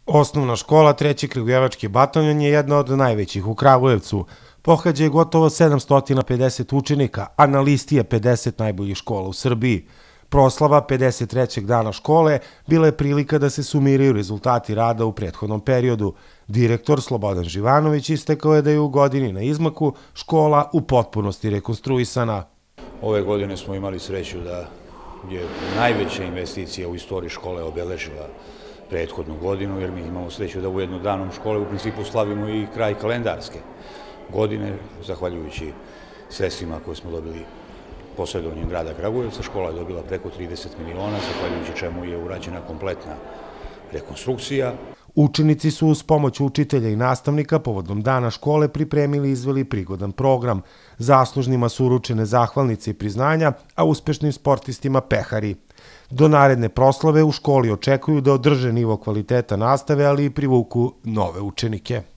Osnovna škola 3. Kragujevački bataljon je jedna od najvećih u Kragujevcu. Pohađa je gotovo 750 učenika, a na listi je 50 najboljih škola u Srbiji. Proslava 53. dana škole bila je prilika da se sumiraju rezultati rada u prethodnom periodu. Direktor Slobodan Živanović istakao je da je u godini na izmaku škola u potpunosti rekonstruisana. Ove godine smo imali sreću da je najveća investicija u istoriji škole obeležila prethodnu godinu, jer mi imamo sreću da ujedno danom škole u principu slavimo i kraj kalendarske godine, zahvaljujući sredstvima koje smo dobili posredovanjem grada Kragujevca. Škola je dobila preko 30 miliona, zahvaljujući čemu je urađena kompletna rekonstrukcija. Učenici su uz pomoć učitelja i nastavnika povodom dana škole pripremili i izveli prigodan program. Zaslužnima su uručene zahvalnice i priznanja, a uspešnim sportistima pehari. Do naredne proslave u školi očekuju da održe nivo kvaliteta nastave, ali i privuku nove učenike.